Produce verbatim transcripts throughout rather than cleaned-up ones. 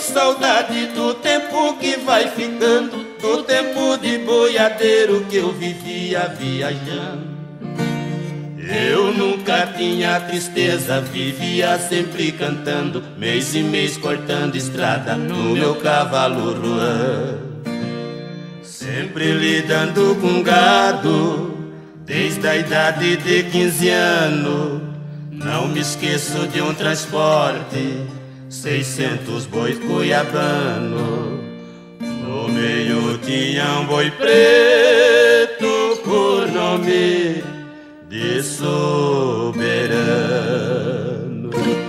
saudade do tempo que vai ficando, do tempo de boiadeiro que eu vivia viajando. Eu nunca tinha tristeza, vivia sempre cantando, mês e mês cortando estrada no meu cavalo ruan. Sempre lidando com gado, desde a idade de quinze anos. Não me esqueço de um transporte, seiscentos bois cuiabano. No meio tinha um boi preto por nome de Soberano.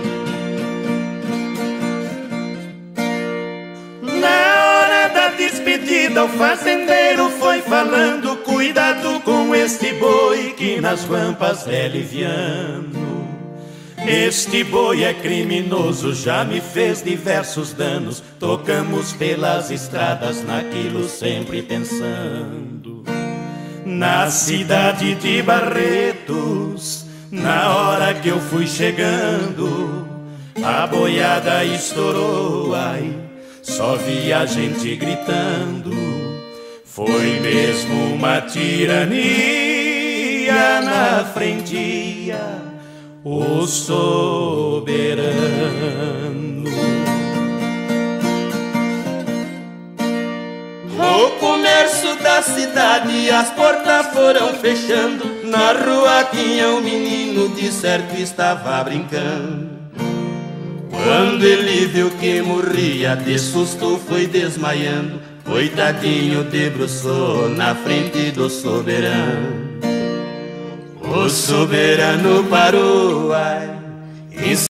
Na hora da despedida o fazendeiro foi falando: cuidado com este boi que nas rampas é liviano. Este boi é criminoso, já me fez diversos danos. Tocamos pelas estradas naquilo sempre pensando. Na cidade de Barretos, na hora que eu fui chegando, a boiada estourou, ai, só vi a gente gritando. Foi mesmo uma tirania na frente, o soberano. O comércio da cidade, as portas foram fechando. Na rua tinha um menino, de certo estava brincando. Quando ele viu que morria, de susto foi desmaiando. Coitadinho debruçou na frente do soberano. O soberano parou